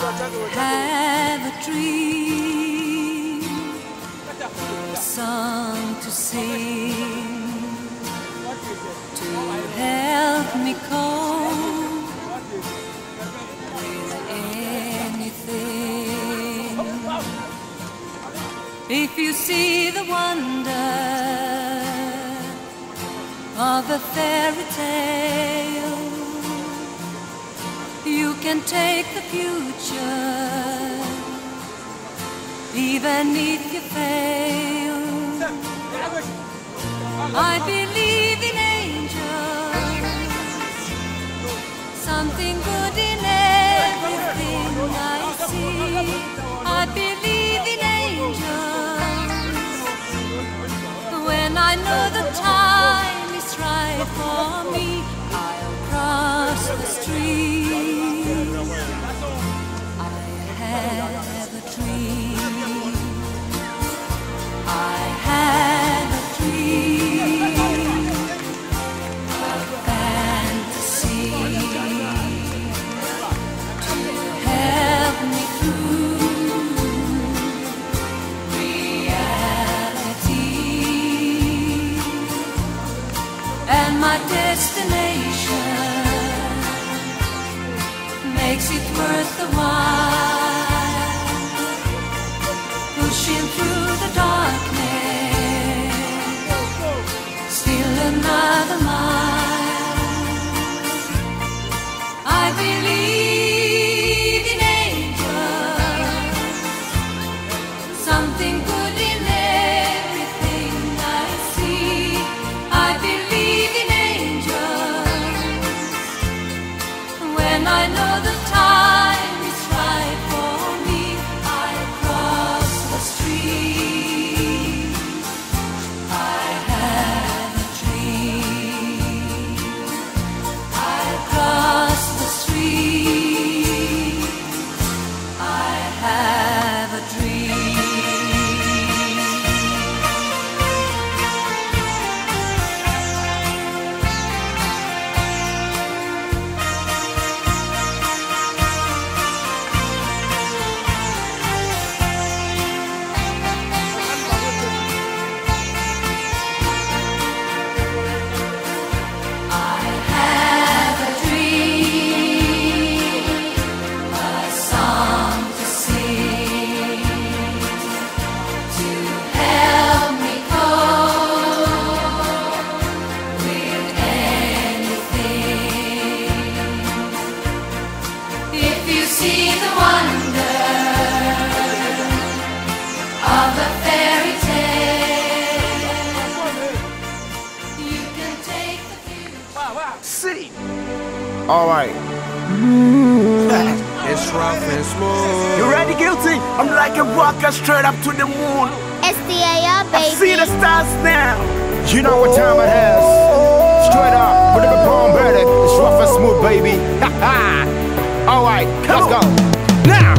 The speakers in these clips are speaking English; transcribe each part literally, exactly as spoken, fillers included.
have a dream, a song to sing, to help me cope with anything. If you see the wonder of a fairy tale, you can take the future, even if you fail. I believe in angels, something good in everything I see. I believe in angels, when I know the time is right for me, I'll cross the street. I have a dream, I have a dream, a fantasy to help me through reality, and my destination makes it worth the while, pushing through the darkness, still another mile. I believe in angels, something good in everything I see. I believe in angels, when I know the time is right for me, I cross the street. I have a dream, I cross the street. I have a dream. All right. It's rough and smooth. You ready, Guilty? I'm like a rocket straight up to the moon. S T A R, baby. I see the stars now. You know what time it is. Straight up, put it upon better. It's rough and smooth, baby. All right, let's go. Now.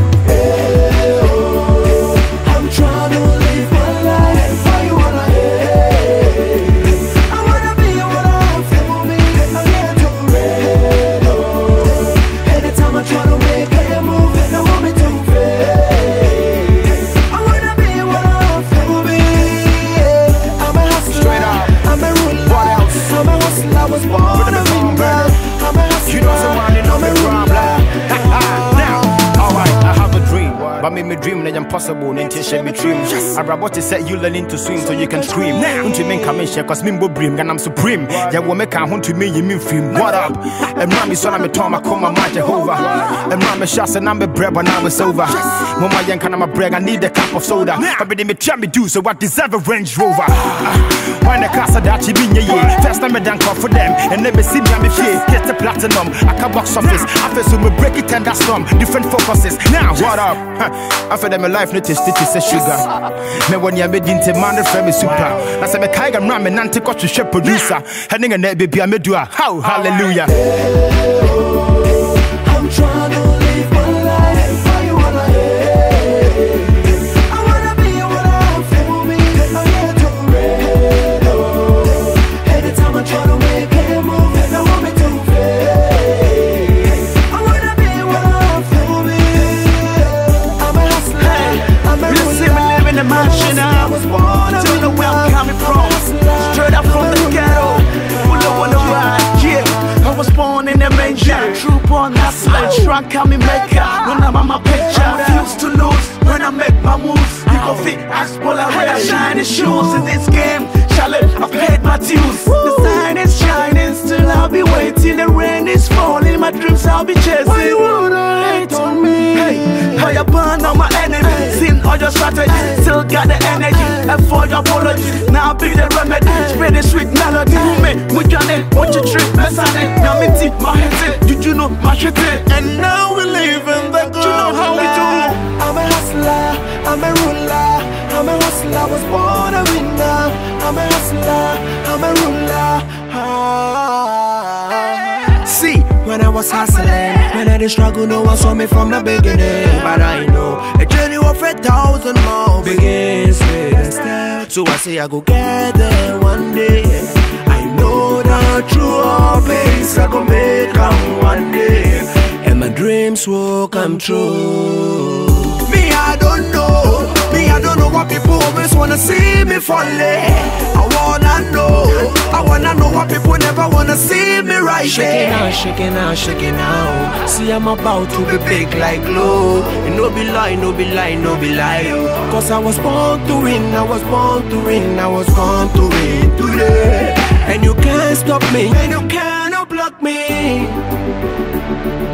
I'm trying to live my life. How you wanna hate? I wanna be what I have for me. I'm here to read. Anytime I try to make a move, they want me to fail. I wanna be what I have for me. I'm a hustler. Straight up. I'm a ruler. What else? I'm a hustler. I was born a winner. I'm a hustler. You know someone in the problem. Now, alright, I have a dream. But make me dream that impossible, and share me dream. I about to set you learning to swim so you can scream. Don't you mean come in share cause me bo brim and I'm supreme. Yeah, will make a hunt to me, you mean film. What up? And mommy son I'm a Tom, I call my man Jehovah. And mommy shots and I'm a bread but now it's over. Mama young can I'm a bread, I need a cup of soda. But they me try me do so I deserve a Range Rover. When the casa that you mean yeah. First time I done call for them and never see me I'm a face. Get the platinum, I can box office. I feel so me break it and that's some different focuses. Now what up? I feel that my life no taste it is a sugar. Me when you made into man the friend me super. I say me kaiga ram me nante got to share producer. Heading a net baby I me do a how hallelujah. I'm trying to live my life. How you wanna hate? I wanna be what I have for me. I'm here to read. Anytime I try to make a move, they want me to fail. I wanna be what I have for me. Which rank can me make ya? None of my picture. I refuse to lose when I make my moves. You go fit ask Polaroid, shiny shoes in this game. Challenge, I've paid my dues. The sign is shining, still I'll be waiting. The rain is falling, my dreams I'll be chasing. Why you wanna hate on me? Hey, how you burn on my enemy? Seen all your strategy, still got the energy. And for your apology, now be the remedy. Spread the sweet melody. Me, we got it, what you trip, best on it. Now me tea, my head, did you know my shit? And now we live in the good. You know how we do. I'm a hustler, I'm a ruler, I'm a hustler, I was born a winner. I'm a hustler, I'm a ruler. Ah. See, when I was hustling, when I did struggle, no one saw me from the beginning. But I know a journey of a thousand miles begins with a step. So I say I go get there one day. I know that through all pains I go make come one day, and my dreams will come true. Me, I don't know. Me, I don't know what people always wanna see me falling. I wanna know. I wanna know what people never wanna see me right. Shaking out, shaking out, shaking out. See, I'm about to be big like glue. And no be lie, no be lie, no be lie. Cause I was born to win, I was born to win, I was born to win today. And you can't stop me, and you cannot block me.